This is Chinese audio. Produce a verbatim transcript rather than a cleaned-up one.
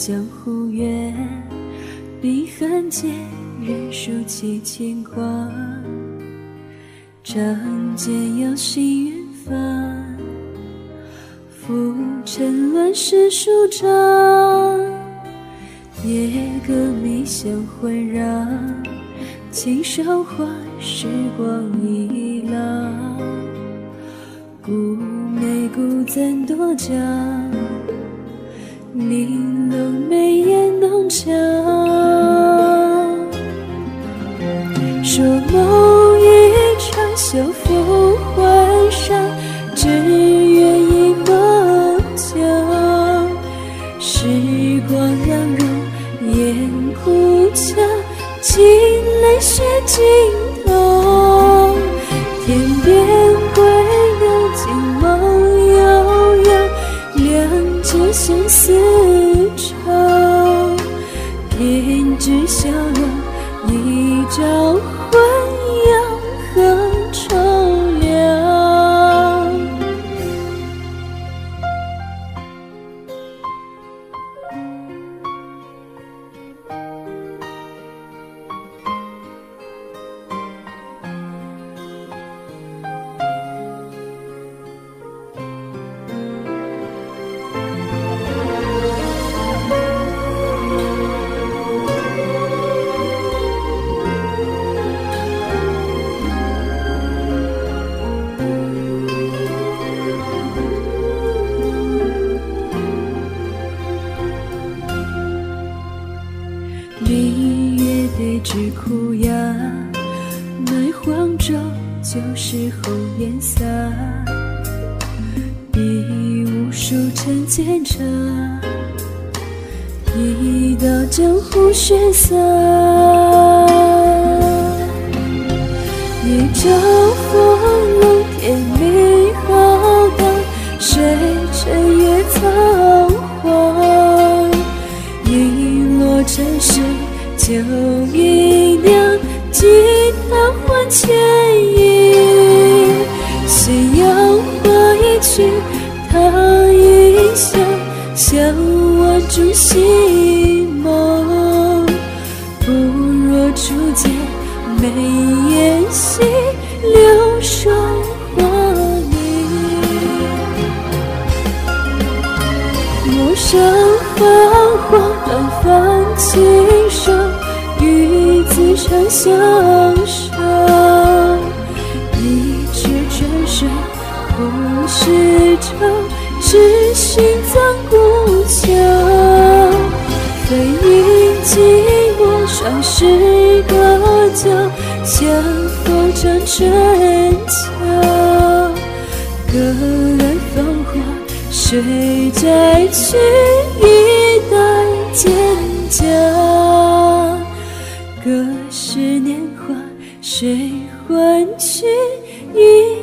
江湖月，碧痕间人书起牵挂，仗剑有心缘分，浮沉乱世书章，夜歌迷香环绕，轻手换时光一老，故美故怎多讲，玲珑眉眼浓墙，说梦一场修复幻伤，只愿一梦境，时光让容眼哭腔，尽泪血尽头，天边归流尽梦悠悠，两只相思长，偏知笑容一朝还阳何愁凉。明月对峙苦哑，奈黄州旧时候颜洒，笔无数尘间茶，一道江湖雪洒，一朝风龙天命浩荡，谁尘越仓皇，一落尘世旧姨娘，几叹还前影，夕阳花一去他一笑，向晚烛西梦，不若初见眉眼细，流霜花明，陌上繁华短泛轻手，与子长相守，一池春水空世愁，知心藏故乡，飞鹰寂寞双世隔交，相逢成春秋，隔岸芳华谁摘去，一代蒹葭，隔世年华谁换取一